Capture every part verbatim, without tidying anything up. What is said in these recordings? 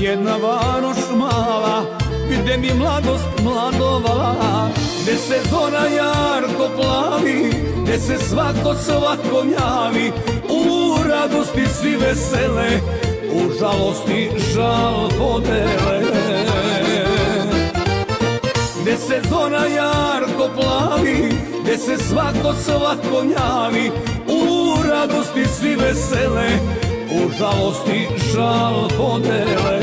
jedna varoš mala, gde mi mladost mladovala, gde se zora jarko plavi, gde se svako svakom javi, u radosti svi vesele, u žalosti žal podele. Gde se zora jarko plavi, gde se svako svakom javi, u radosti svi vesele, u žalosti žal podele.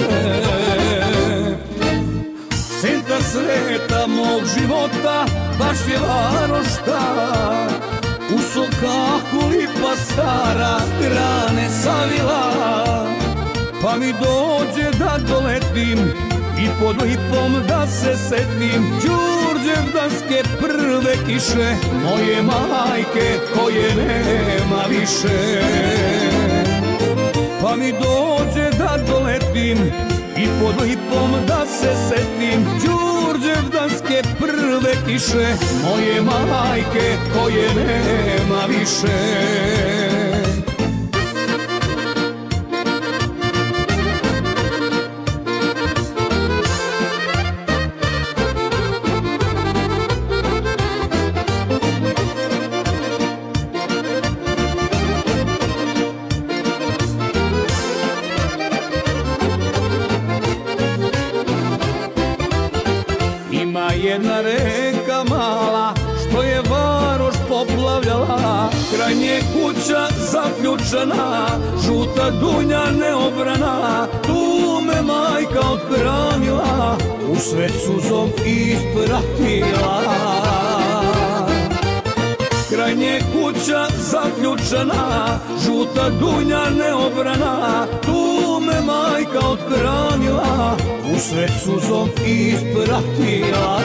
Centar sveta mog života baš je Varoš ta, u sokaku lipa stara grane savila, pa mi dođe da doletim i pod lipom da se setim đurđevdanske prve kiše, moje majke koje nema više. Pa mi dođe da doletim i pod lipom da se setim đurđevdanske prve kiše, moje majke koje nema više. Ima jedna reka mala, što je Varoš poplavljala, kraj nje kuća zaključana, žuta dunja neobrana, tu me majka othranila, u svet suzom ispratila. Kraj nje kuća zaključana, žuta dunja neobrana, tu me majka othranila, u svet suzom ispratila.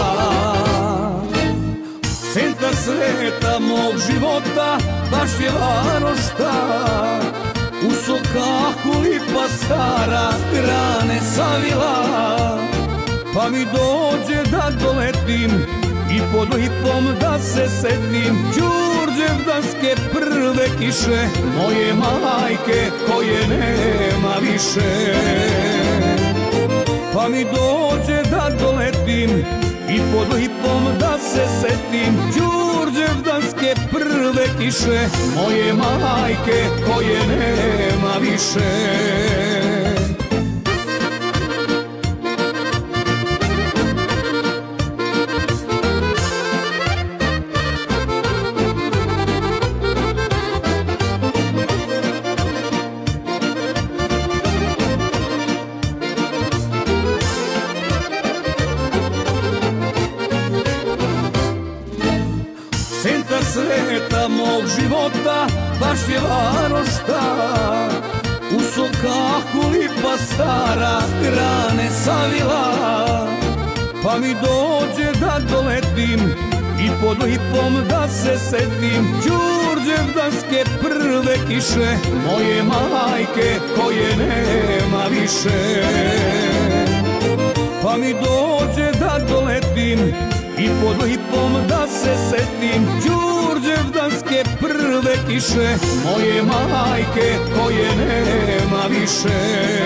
Centar sveta mog života baš je Varoš ta, u sokaku lipa stara grane savila, pa mi dođe da doletim i pod lipom da se setim đurđevdanske prve kiše, moje majke koje nema više. Pa mi dođe da doletim i pod lipom da se setim đurđevdanske prve kiše, moje majke koje nema više. Centar sveta mog života baš je Varoš ta, u sokaku lipa stara grane savila, pa mi dođe da doletim i pod lipom da se setim đurđevdanske prve kiše, moje majke koje nema više. Pa mi dođe da doletim i pod lipom da se setim đurđevdanske prve kiše, moje majke koje nema više.